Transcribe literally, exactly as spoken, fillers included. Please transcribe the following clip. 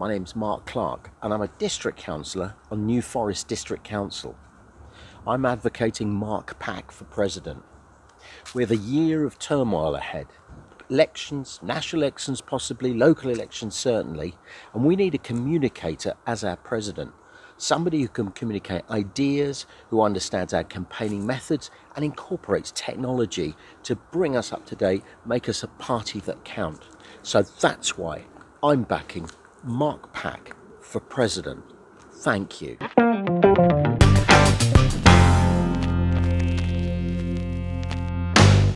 my name's Mark Clark and I'm a district councillor on New Forest District Council. I'm advocating Mark Pack for president. We have a year of turmoil ahead. Elections, national elections possibly, local elections certainly, and we need a communicator as our president. Somebody who can communicate ideas, who understands our campaigning methods and incorporates technology to bring us up to date, make us a party that count. So that's why I'm backing Mark Pack for president. Thank you.